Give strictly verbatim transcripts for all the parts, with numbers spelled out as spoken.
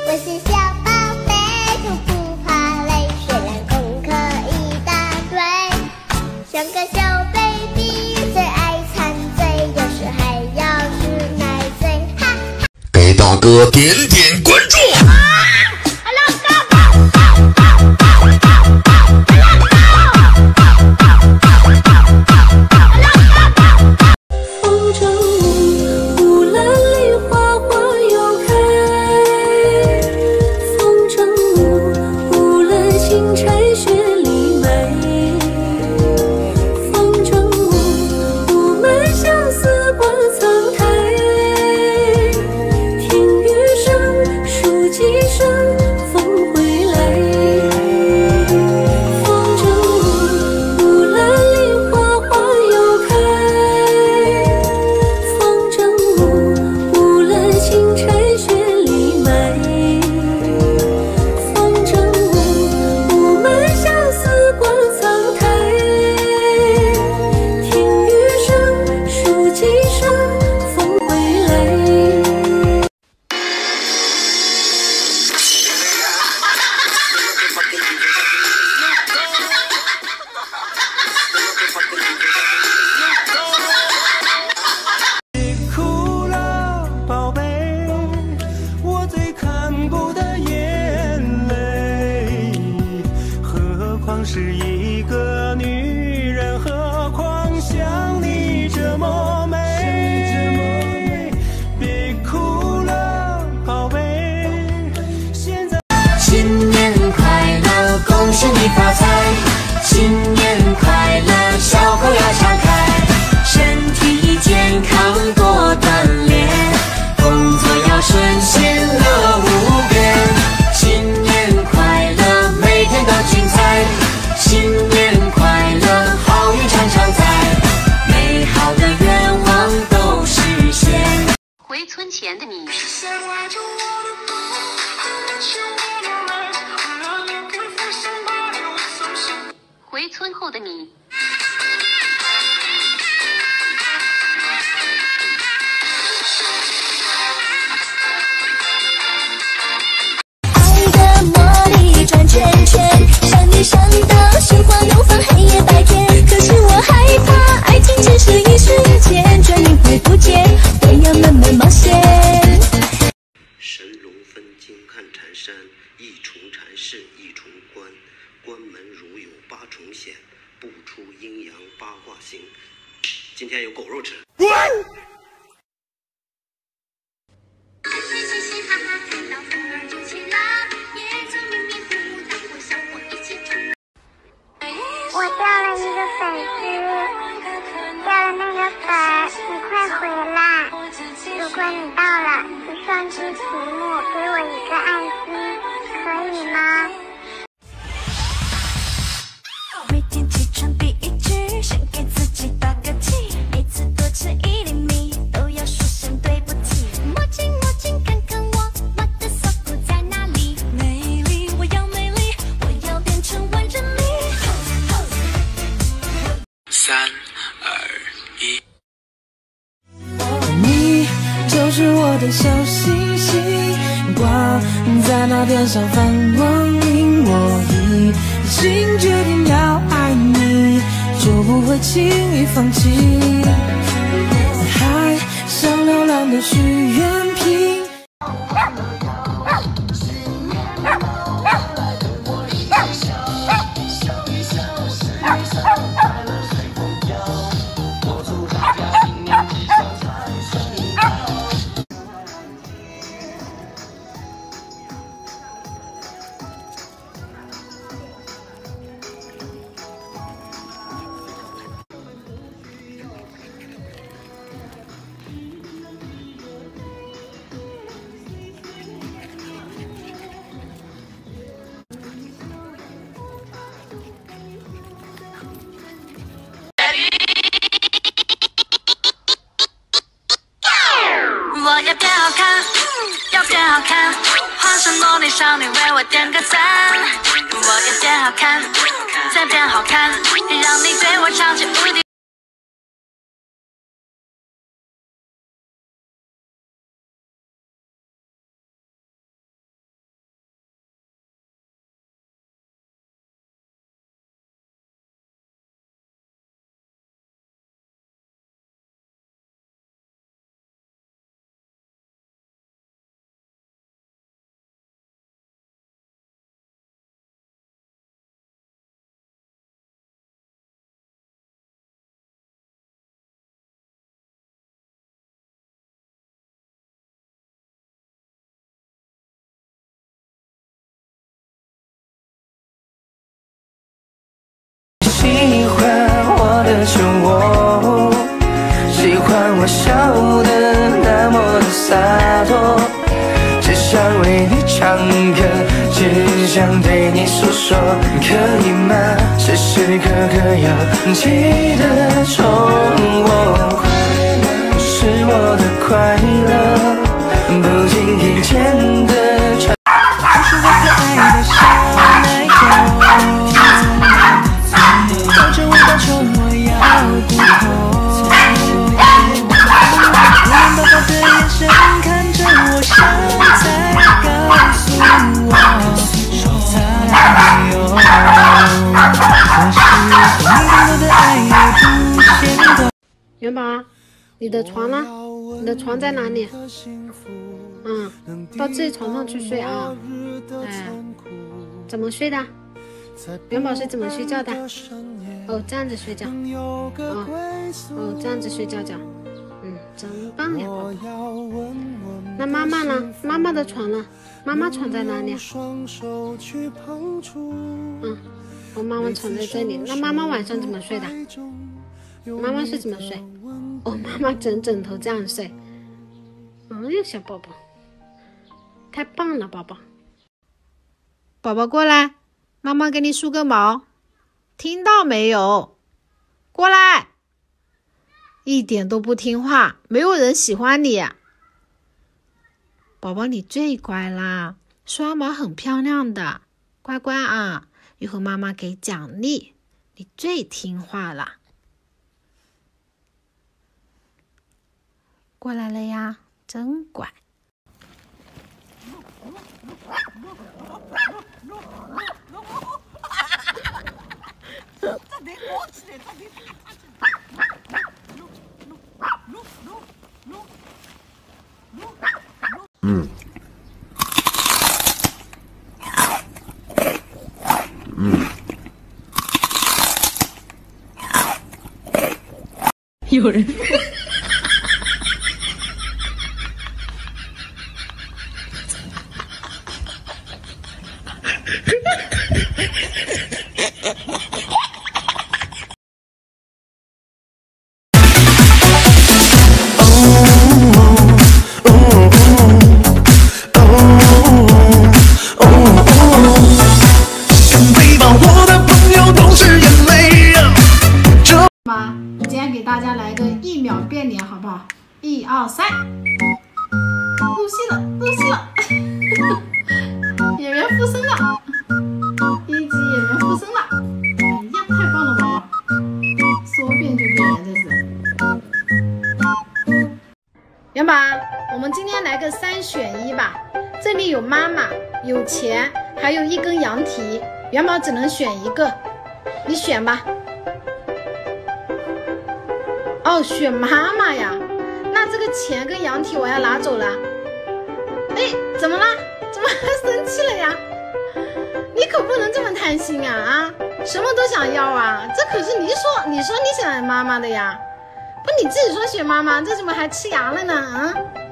我是小宝贝，就不怕累，虽然功课一大堆，像个小 baby， 最爱馋嘴，有时还要吃奶嘴，哈哈。 给大哥点点关注。 是一个女人，何况像你这么美？别哭了，宝贝。现在新年快乐，恭喜你发财！新年快乐，小口要常开，身体健康多锻炼，工作要顺心乐无边。新年快乐，每天都精彩。新年快乐，好运常常在，美好的愿望都实现。 回村前的你，回村后的你。 爱的魔力转圈圈，像你想的心花怒放，黑夜白天。可是我害怕，爱情只是一瞬间，转眼会不见，我要慢慢冒险。 神龙分金看缠山，一重缠是一重关，关门如有八重险，不出阴阳八卦行。今天有狗肉吃。 我掉了一个粉丝，掉了那个粉，你快回来！如果你到了，就双击屏幕给我一个爱心，可以吗？每天起床第一句，先给自己打个气，每次多吃一厘米，都要说声对不起。墨镜墨镜看看我，我的锁骨在哪里？美丽，我要美丽，我要变成万人迷。 三二一， 你就是我的小星星，挂在那天上放光明。我已经决定要爱你，就不会轻易放弃。海上流浪的许愿瓶。 我要变好看，要变好看，化身萝莉少女为我点个赞。我要变好看，再变好看，让你对我超级无敌。 为你唱歌，只想对你诉说，可以吗？时时刻刻要记得宠我，快乐是我的快乐，不经意间的传。你是我可爱的小奶狗，抱着我的宠我要顾后，蓝宝宝的眼神看着我，像在告诉我，说他没有，可是你对我的爱也不嫌多。 元宝，你的床呢？你的床在哪里？嗯，到自己床上去睡啊。哎，怎么睡的？元宝是怎么睡觉的？哦，这样子睡觉。哦，哦，这样子睡觉觉。嗯，真棒呀，宝宝。那妈妈呢？妈妈的床呢？妈妈床在哪里？嗯，我妈妈床在这里。那妈妈晚上怎么睡的？妈妈是怎么睡？哦，妈妈枕枕头这样睡。哎呀，小宝宝，太棒了，宝宝。宝宝过来，妈妈给你梳个毛，听到没有？过来，一点都不听话，没有人喜欢你。宝宝你最乖啦，刷毛很漂亮的，乖乖啊，一会儿妈妈给奖励，你最听话啦。过来了呀，真乖。 嗯嗯， 有人妈，今天给大家来个一秒变脸，好不好？一二三，入戏了，入戏了，演员附身了，一级演员附身了，哎呀，太棒了，宝宝，说变就变呀，这是。元宝，我们今天来个三选一吧，这里有妈妈，有钱，还有一根羊蹄，元宝只能选一个，你选吧。哦，选妈妈呀，那这个钱跟羊蹄我要拿走了。哎，怎么了？怎么还生气了呀？你可不能这么贪心啊啊！什么都想要啊，这可是你说你说你想妈妈的呀，不你自己说选妈妈，这怎么还吃牙了呢？啊！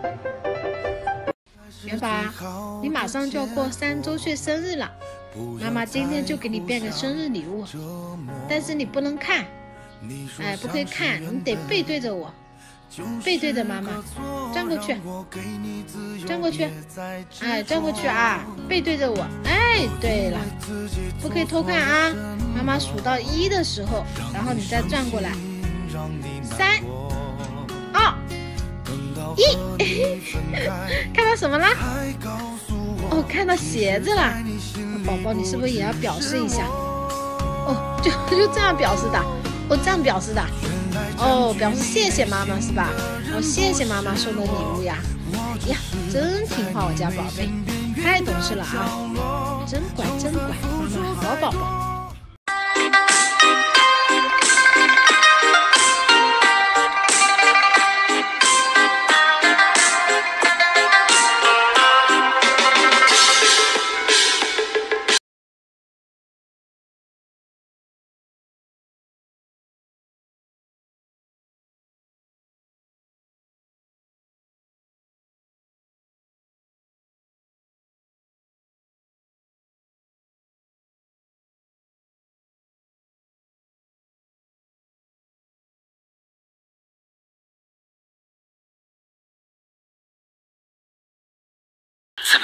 元宝，你马上就要过三周岁生日了，妈妈今天就给你变个生日礼物，但是你不能看。哎，不可以看，你得背对着我，背对着妈妈，转过去，转过去，哎，转过去啊，背对着我，哎，对了，不可以偷看啊，妈妈数到一的时候，然后你再转过来，三、二、一，看到什么了？哦，看到鞋子了，宝宝，你是不是也要表示一下？哦，就就这样表示的。哦，这样表示的，哦，表示谢谢妈妈是吧？哦，谢谢妈妈送的礼物呀，呀，真听话，我家宝贝，太懂事了啊，真乖真乖，妈妈好宝宝。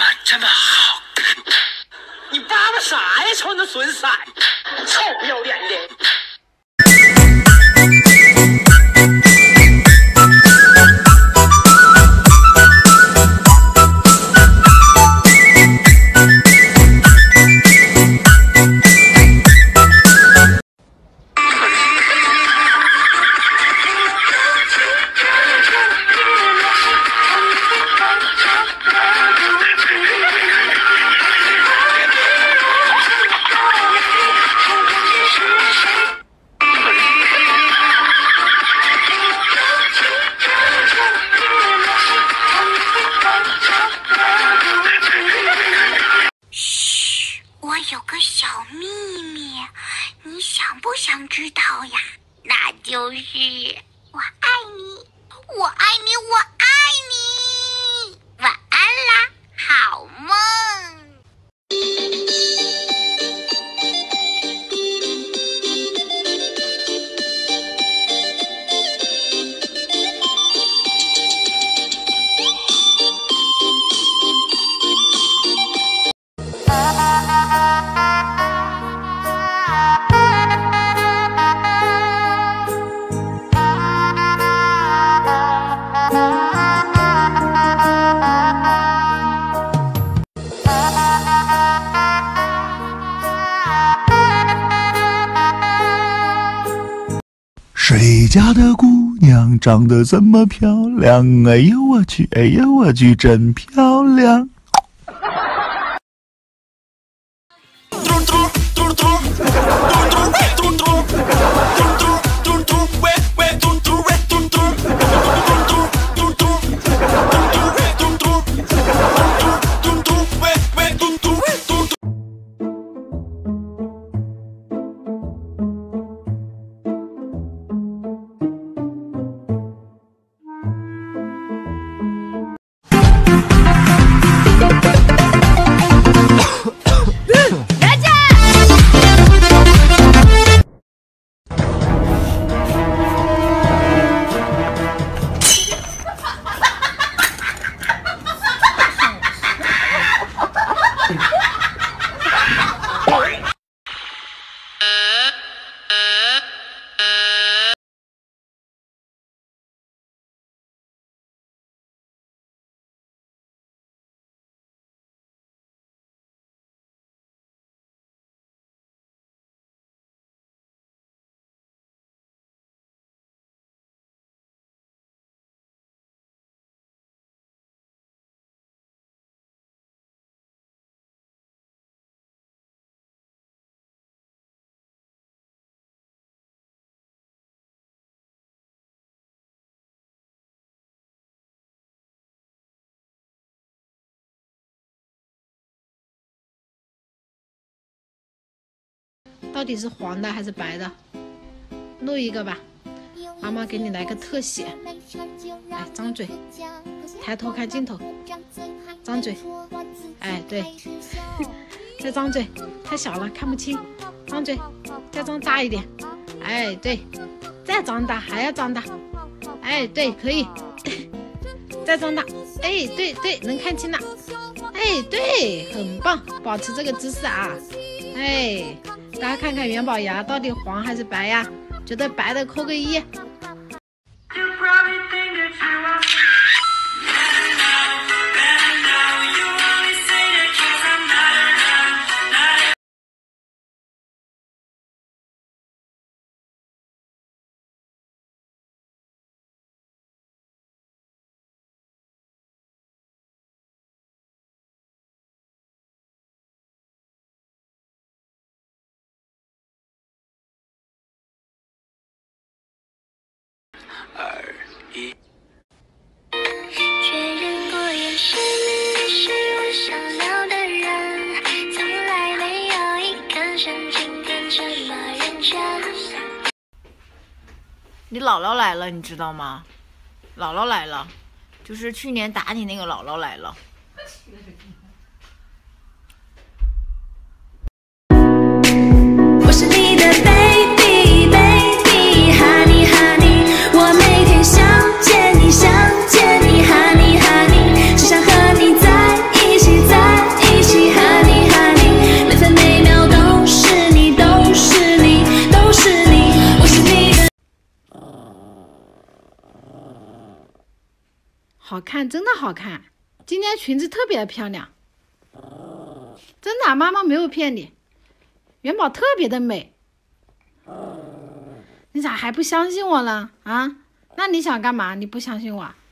么这么好看？你叭叭啥呀？瞅那损色，臭不要脸的！ 有个小秘密，你想不想知道呀？那就是我爱你，我爱你，我爱你。晚安啦，好梦。 谁家的姑娘长得这么漂亮？哎呦我去，哎呦我去，真漂亮！ 到底是黄的还是白的？录一个吧，妈妈给你来个特写。哎，张嘴，抬头看镜头，张嘴，哎，对，再张嘴，太小了看不清，张嘴，再张大一点，哎，对，再张大，还要张大，哎，对，可以，再张大，哎，对对，能看清了，哎，对，很棒，保持这个姿势啊，哎。大家看看元宝牙到底黄还是白呀？觉得白的扣个一。 二一。 确认过眼神，你是我想要的人，从来没有一个深情变这么认真。 你姥姥来了，你知道吗？姥姥来了，就是去年打你那个姥姥来了。 我是你的 baby baby honey honey， 我每天想见你想见你 honey honey， 只想和你在一起在好看，真的好看。今天裙子特别漂亮，真的，妈妈没有骗你。元宝特别的美，你咋还不相信我呢？啊？那你想干嘛？你不相信我？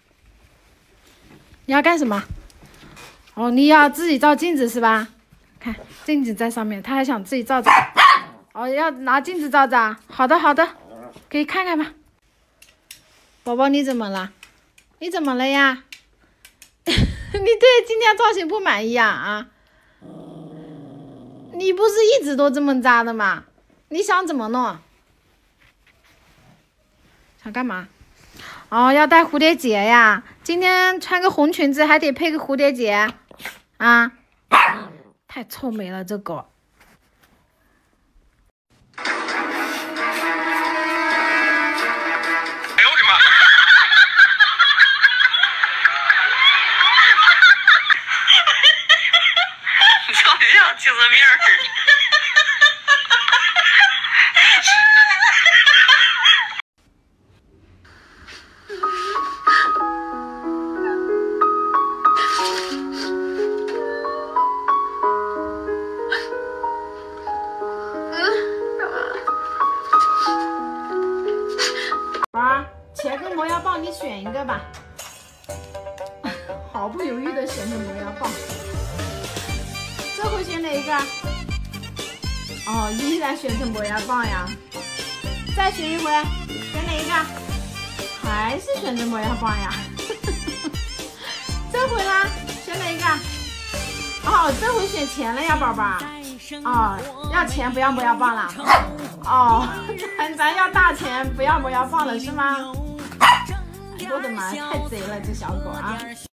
你要干什么？哦，你要自己照镜子是吧？看镜子在上面，他还想自己照照。哦，要拿镜子照照啊？好的，好的，可以看看吧。宝宝，你怎么了？你怎么了呀？你对今天造型不满意啊？啊？你不是一直都这么扎的吗？你想怎么弄？想干嘛？哦，要戴蝴蝶结呀！今天穿个红裙子还得配个蝴蝶结啊！太臭美了，这狗。 精神病儿。 宝儿，钱跟磨牙棒，你选一个吧。毫不犹豫的选择磨牙棒。这回选哪一个？哦，依然选成磨牙棒呀。再选一回，选哪一个？还是选择磨牙棒呀。这回呢，选哪一个？哦，这回选钱了呀，宝宝。哦，要钱不要磨牙棒了。哦，咱咱要大钱不要磨牙棒了是吗？哎，我的妈，太贼了这小狗啊！